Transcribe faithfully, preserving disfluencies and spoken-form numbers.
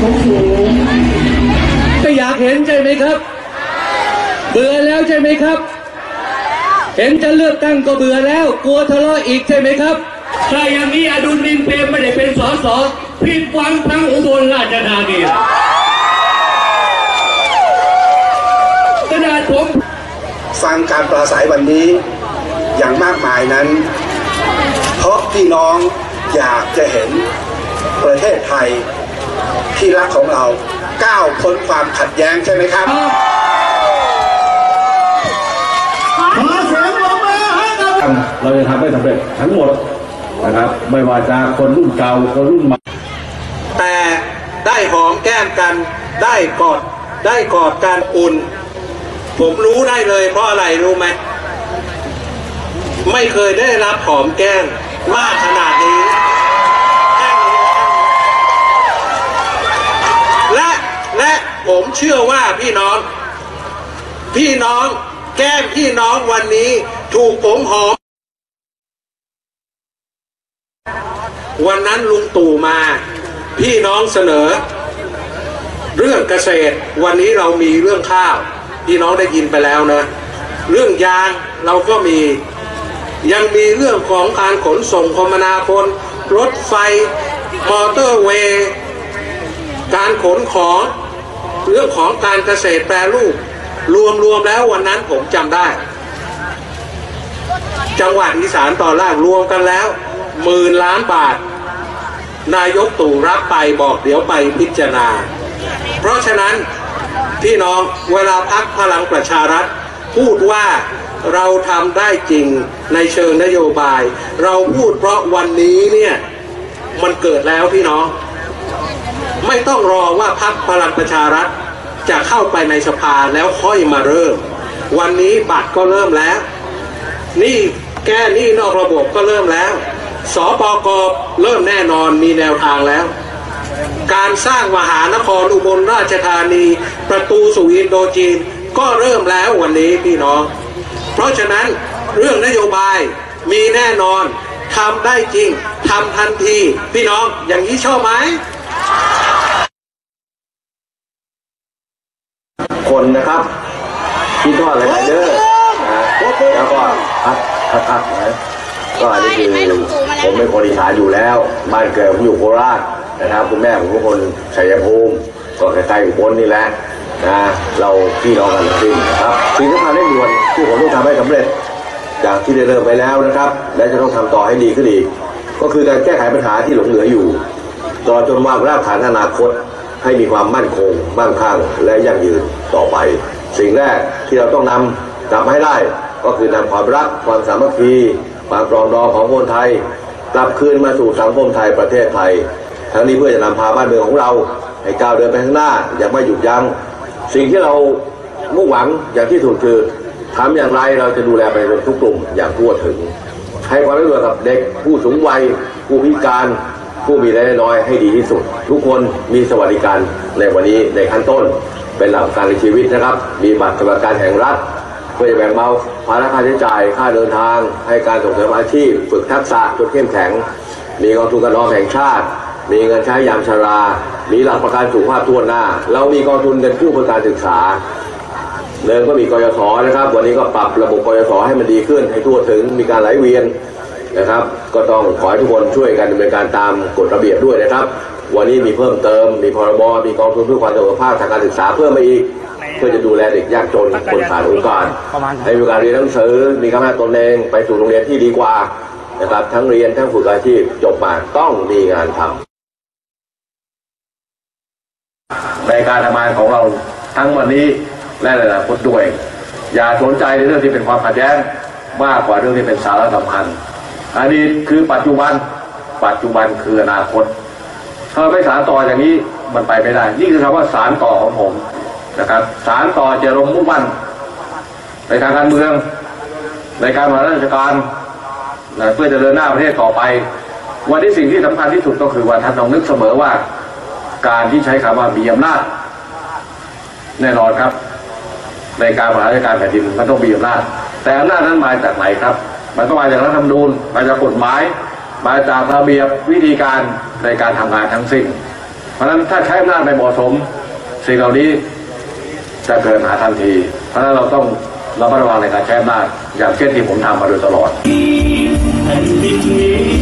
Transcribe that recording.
สูงก็อยากเห็นใช่ไหมครับเบื่อแล้วใช่ไหมครับเห็นจะเลือกตั้งก็เบื่อแล้วกลัวทะเลาะอีกใช่ไหมครับถ้าอย่างนี้อดุล นินเปรมไม่ได้เป็นสสผิดหวังทั้งอุบลราชธานีขนาดผมฟังการปราศัยวันนี้อย่างมากมายนั้นเพราะพี่น้องอยากจะเห็นประเทศไทยที่รักของเราก้าวพ้นความขัดแย้งใช่ไหมครับเราจะทำให้สำเร็จทั้งหมดนะครับไม่ว่าจะคนรุ่นเก่าคนรุ่นใหม่แต่ได้หอมแก้มกันได้กอดได้กอดกันอุ่นผมรู้ได้เลยเพราะอะไรรู้ไหมไม่เคยได้รับหอมแก้มมากขนาดนี้และและผมเชื่อว่าพี่น้องพี่น้องแก้มพี่น้องวันนี้ถูกผมหอมวันนั้นลุงตู่มาพี่น้องเสนอเรื่องเกษตรวันนี้เรามีเรื่องข้าวพี่น้องได้ยินไปแล้วนะเรื่องยางเราก็มียังมีเรื่องของการขนส่งคมนาคมรถไฟมอเตอร์เวย์การขนของเรื่องของการเกษตรแปรรูปรวมๆแล้ววันนั้นผมจำได้จังหวัดอีสานตอนล่างรวมกันแล้วหมื่นล้านบาทนายกตู่รับไปบอกเดี๋ยวไปพิจารณาเพราะฉะนั้นพี่น้องเวลาพรรคพลังประชารัฐพูดว่าเราทำได้จริงในเชิงนโยบายเราพูดเพราะวันนี้เนี่ยมันเกิดแล้วพี่น้องไม่ต้องรอว่าพรรคพลังประชารัฐจะเข้าไปในสภาแล้วค่อยมาเริ่มวันนี้บัตรก็เริ่มแล้วนี่แก้หนี้นอกระบบก็เริ่มแล้วสปก.เริ่มแน่นอนมีแนวทางแล้วการสร้างมหานครอุบลราชธานีประตูสู่อินโดจีนก็เริ่มแล้ววันนี้พี่น้องเพราะฉะนั้นเรื่องนโยบายมีแน่นอนทำได้จริงทำทันทีพี่น้องอย่างนี้ชอบไหมคนนะครับคิดทอดอะไรเยอะนะแล้วก็พัดพัดพัดนะก็อันนี้คือผมเป็นคนอีสานอยู่แล้วบ้านเกิดผมอยู่โคราชนะครับคุณแม่ผมเป็นคนชัยภูมิก็ใกล้ๆอุบลนี่แหละนะเราพี่น้องกันจริงนะครับสิ่งที่ทำได้ด่วนที่ผมต้องทำให้สำเร็จจากที่ได้เริ่มไปแล้วนะครับและจะต้องทำต่อให้ดีขึ้นอีกก็คือการแก้ไขปัญหาที่หลงเหลืออยู่ต่อจนวางรากฐานอนาคตให้มีความมั่นคงมั่งคั่งและยั่งยืนต่อไปสิ่งแรกที่เราต้องนำกลับมาให้ได้ก็คือนำความรักความสามัคคีความปรองดองของคนไทยกลับคืนมาสู่สังคมไทยประเทศไทยทั้งนี้เพื่อจะนำพาบ้านเมืองของเราให้ก้าวเดินไปข้างหน้าอย่างไม่หยุดยั้งสิ่งที่เรามุ่งหวังอย่างที่สุดคือทำอย่างไรเราจะดูแลประชาชนทุกกลุ่มอย่างทั่วถึงให้ความร่วมมือกับเด็กผู้สูงวัยผู้พิการผู้มีรายได้น้อยให้ดีที่สุดทุกคนมีสวัสดิการในวันนี้ในขั้นต้นเป็นหลักการในชีวิตนะครับมีบัตรสวัสดิการแห่งรัฐเพื่อจะแบ่งเบาภาระค่าใช้จ่ายค่าเดินทางให้การส่งเสริมอาชีพฝึกทักษะจนเข้มแข็งมีกองทุนการออมแห่งชาติมีเงินใช้ยามชรามีหลักประกันสุขภาพทั่วหน้าเรามีกองทุนเงินกู้เพื่อการศึกษาเดิมก็มีกยศนะครับวันนี้ก็ปรับระบบกยศให้มันดีขึ้นให้ทั่วถึงมีการไหลเวียนนะครับก็ต้องขอให้ทุกคนช่วยกันดำเนินการตามกฎระเบียบด้วยนะครับวันนี้มีเพิ่มเติมมีพรบมีกองทุนเพื่อความเสมอภาคทางการศึกษาเพิ่มมาอีกเพื่อจะดูแลเด็กยากจนคนขาดโอกาสให้มีการเรียนหนังสือมีการพัฒนาตนเองไปสู่โรงเรียนที่ดีกว่านะครับทั้งเรียนทั้งฝึกอาชีพจบมาต้องมีงานทำในการทำงานของเราทั้งวันนี้และในอนาคตด้วยอย่าสนใจในเรื่องที่เป็นความขัดแย้งมากกว่าเรื่องที่เป็นสาระสำคัญอดีตคือปัจจุบันปัจจุบันคืออนาคตถ้าไม่สานต่ออย่างนี้มันไปไม่ได้นี่คือคำว่าสานต่อของผมนะครับสานต่อเจริญมุ่งมั่นในทางการเมืองในการบริหารราชการเพื่อจะเดินหน้าประเทศต่อไปวันนี้สิ่งที่สำคัญที่สุดก็คือว่าท่านต้องนึกเสมอว่าการที่ใช้คำว่ามีอำนาจแน่นอนครับในการบริหารราชการแผ่นดินมันต้องมีอำนาจแต่อำนาจนั้นมาจากไหนครับมันต้องมาจากรัฐธรรมนูญมาจากกฎหมายมาจากระเบียบวิธีการในการทำงานทั้งสิ้นเพราะฉะนั้นถ้าใช้อำนาจไม่เหมาะสมสิ่งเหล่านี้จะเกิดปัญหาทันทีเพราะฉะนั้นเราต้องระมัดระวังในการใช้อำนาจอย่างเช่นที่ผมทำมาโดยตลอด